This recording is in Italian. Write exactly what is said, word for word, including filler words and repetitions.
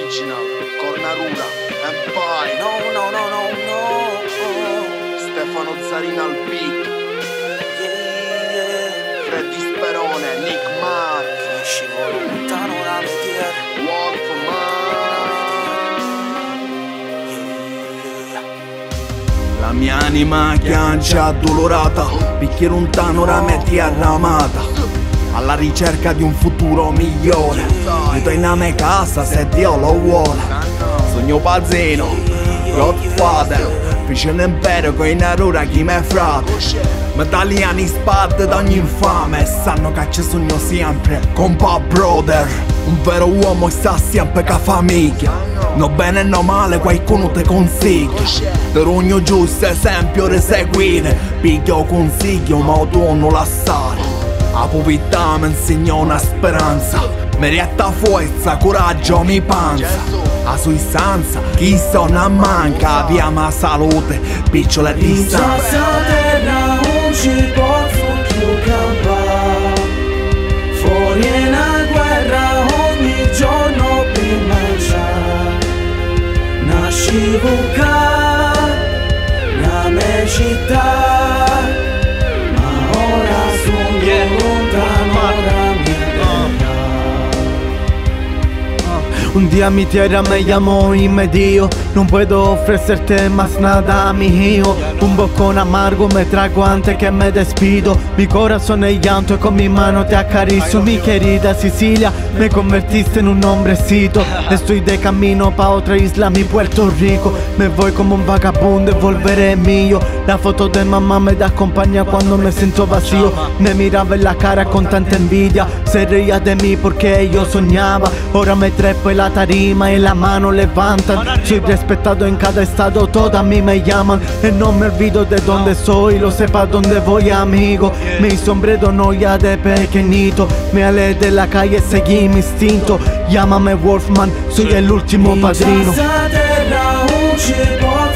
Original, Cornarura, Empire. No, no, no, no, no. Stefano Zarina al beat. Yeah, yeah. Freddy Sperone, Nick Mark. Che scivolo lontano la metier. La mia anima chiancia addolorata, picchia lontano la mia terra amata, alla ricerca di un futuro migliore. Io in mia casa se Dio lo vuole. Sogno pazzino, Godfather, fece un impero con in arura chi me frate. Medaliani spade d'ogni infame, sanno che ci sogno sempre con pa brother. Un vero uomo sta sempre che famiglia, no bene no male qualcuno te consiglia. Per ogni giusto esempio da seguire, piglio consiglio ma tu non lasciare. La povertà mi insegna una speranza, mi rietta forza, coraggio mi panza. La sostanza, chi sono a manca, via ma salute, piccole distanze. Terra non ci posso più campare, fuori è una guerra ogni giorno per mangiare. Nascivo qua, la mia città, ma ora sono yeah. lontano da mia terra. Un día mi tierra me llamó y me dijo: no puedo ofrecerte más nada, mi hijo. Un bocón amargo me trago antes que me despido. Mi corazón es llanto y con mi mano te acaricio. Mi querida Sicilia, me convertiste en un hombrecito. Estoy de camino pa' otra isla, mi Puerto Rico. Me voy como un vagabundo y volveré mío. La foto de mamá me da acompaña cuando me siento vacío. Me miraba en la cara con tanta envidia, se reía de mí porque yo soñaba. Ahora me trepo en la tarima y la mano levantan. Soy respetado en cada estado, todas a mí me llaman. Y no me olvido de dónde soy, lo sepa dónde voy, amigo. Mi sombrero no ya de pequeñito, me alejé de la calle, seguí mi instinto. Llámame Wolfman, soy el último padrino.